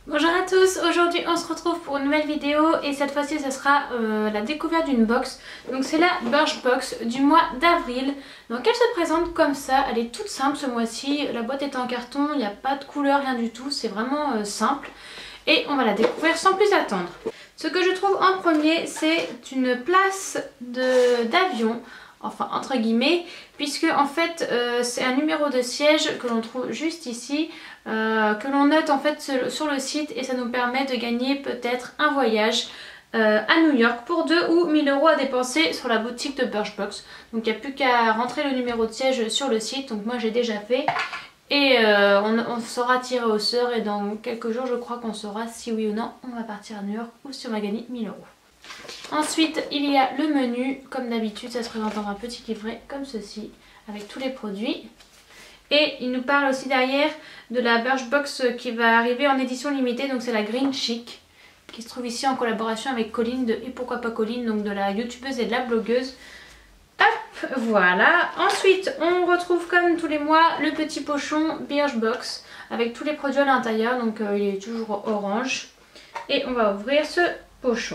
Bonjour à tous, aujourd'hui on se retrouve pour une nouvelle vidéo et cette fois-ci ce sera la découverte d'une box. Donc c'est la Birchbox du mois d'avril. Donc elle se présente comme ça, elle est toute simple ce mois-ci, la boîte est en carton, il n'y a pas de couleur, rien du tout, c'est vraiment simple. Et on va la découvrir sans plus attendre. Ce que je trouve en premier, c'est une place d'avion. Enfin entre guillemets, puisque en fait c'est un numéro de siège que l'on trouve juste ici, que l'on note en fait sur le site et ça nous permet de gagner peut-être un voyage à New York pour 2 ou 1000 € à dépenser sur la boutique de Birchbox. Donc il n'y a plus qu'à rentrer le numéro de siège sur le site, donc moi j'ai déjà fait. Et on sera tiré au sort et dans quelques jours je crois qu'on saura si oui ou non on va partir à New York ou si on va gagner 1000 €. Ensuite il y a le menu, comme d'habitude ça se présente dans un petit livret comme ceci avec tous les produits. Et il nous parle aussi derrière de la Birchbox qui va arriver en édition limitée, donc c'est la Green Chic qui se trouve ici en collaboration avec Colline de Et pourquoi pas Colline, donc de la youtubeuse et de la blogueuse. Hop, voilà. Ensuite on retrouve comme tous les mois le petit pochon Birchbox avec tous les produits à l'intérieur, donc il est toujours orange. Et on va ouvrir ce pochon.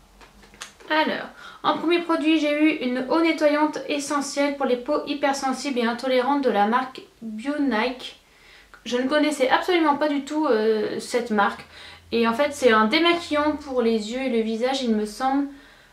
Alors, en premier produit, j'ai eu une eau nettoyante essentielle pour les peaux hypersensibles et intolérantes de la marque Bionike. Je ne connaissais absolument pas du tout cette marque. Et en fait, c'est un démaquillant pour les yeux et le visage, il me semble.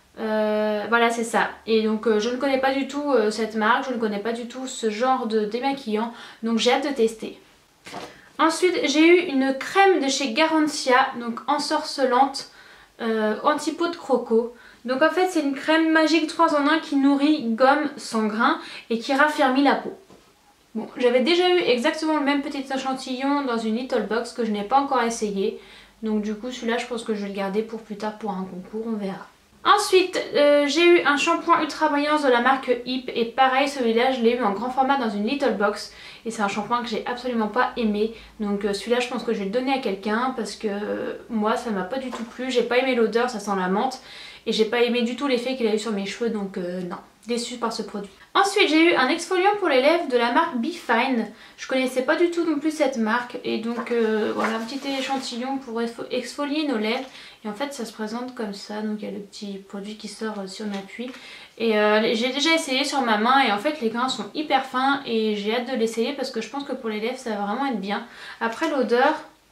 Voilà, c'est ça. Et donc, je ne connais pas du tout cette marque, je ne connais pas du tout ce genre de démaquillant. Donc, j'ai hâte de tester. Ensuite, j'ai eu une crème de chez Garancia, donc ensorcelante, anti-peau de croco. Donc en fait c'est une crème magique 3 en 1 qui nourrit, gomme sans grain et qui raffermit la peau. Bon, j'avais déjà eu exactement le même petit échantillon dans une Little Box que je n'ai pas encore essayé. Donc du coup celui-là je pense que je vais le garder pour plus tard pour un concours, on verra. Ensuite j'ai eu un shampoing ultra brillance de la marque Hip et pareil celui-là je l'ai eu en grand format dans une Little Box et c'est un shampoing que j'ai absolument pas aimé, donc celui-là je pense que je vais le donner à quelqu'un parce que moi ça m'a pas du tout plu, j'ai pas aimé l'odeur, ça sent la menthe et j'ai pas aimé du tout l'effet qu'il a eu sur mes cheveux, donc non, déçue par ce produit. Ensuite j'ai eu un exfoliant pour les lèvres de la marque Be Fine. Je connaissais pas du tout non plus cette marque et donc voilà un petit échantillon pour exfolier nos lèvres. Et en fait ça se présente comme ça, donc il y a le petit produit qui sort si on appuie. Et j'ai déjà essayé sur ma main et en fait les grains sont hyper fins et j'ai hâte de l'essayer parce que je pense que pour les lèvres ça va vraiment être bien. Après l'odeur...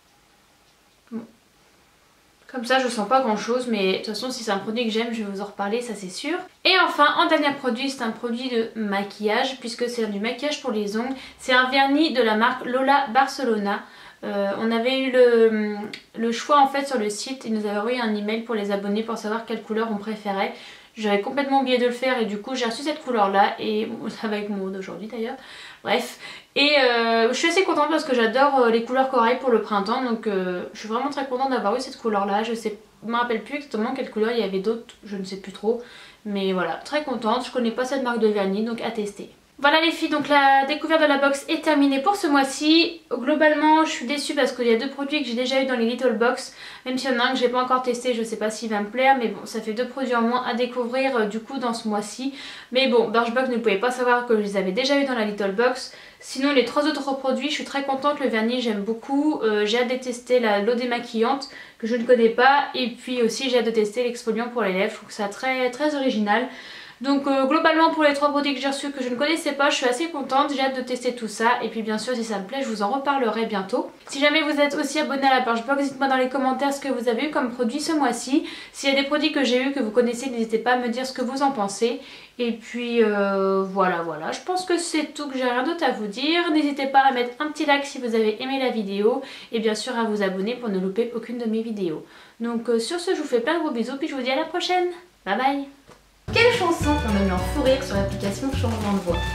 Comme ça je sens pas grand chose, mais de toute façon si c'est un produit que j'aime je vais vous en reparler, ça c'est sûr. Et enfin en dernier produit, c'est un produit de maquillage puisque c'est du maquillage pour les ongles. C'est un vernis de la marque Lola Barcelona. On avait eu le choix en fait sur le site, ils nous avaient envoyé un email pour les abonnés pour savoir quelle couleur on préférait. J'avais complètement oublié de le faire et du coup j'ai reçu cette couleur là et bon, ça va avec mon haut d'aujourd'hui d'ailleurs. Bref, et je suis assez contente parce que j'adore les couleurs corail pour le printemps, donc je suis vraiment très contente d'avoir eu cette couleur là. Je me rappelle plus exactement quelle couleur il y avait d'autres, je ne sais plus trop, mais voilà, très contente. Je connais pas cette marque de vernis donc à tester. Voilà les filles, donc la découverte de la box est terminée pour ce mois-ci. Globalement je suis déçue parce qu'il y a deux produits que j'ai déjà eu dans les Little Box. Même s'il y en a un que j'ai pas encore testé, je sais pas s'il va me plaire. Mais bon, ça fait deux produits en moins à découvrir du coup dans ce mois-ci. Mais bon, Birchbox ne pouvait pas savoir que je les avais déjà eu dans la Little Box. Sinon les trois autres produits, je suis très contente. Le vernis j'aime beaucoup, j'ai hâte de tester l'eau démaquillante que je ne connais pas. Et puis aussi j'ai hâte de tester l'exfoliant pour les lèvres, je trouve que ça très très original. Donc globalement pour les trois produits que j'ai reçus que je ne connaissais pas, je suis assez contente, j'ai hâte de tester tout ça. Et puis bien sûr si ça me plaît je vous en reparlerai bientôt. Si jamais vous êtes aussi abonné à la Birchbox, dites-moi dans les commentaires ce que vous avez eu comme produit ce mois-ci. S'il y a des produits que j'ai eu que vous connaissez, n'hésitez pas à me dire ce que vous en pensez. Et puis voilà, je pense que c'est tout, que j'ai rien d'autre à vous dire. N'hésitez pas à mettre un petit like si vous avez aimé la vidéo. Et bien sûr à vous abonner pour ne louper aucune de mes vidéos. Donc sur ce je vous fais plein de gros bisous puis je vous dis à la prochaine. Bye bye. Quelle chanson qu'on a mis en fou rire sur l'application Changement de voix?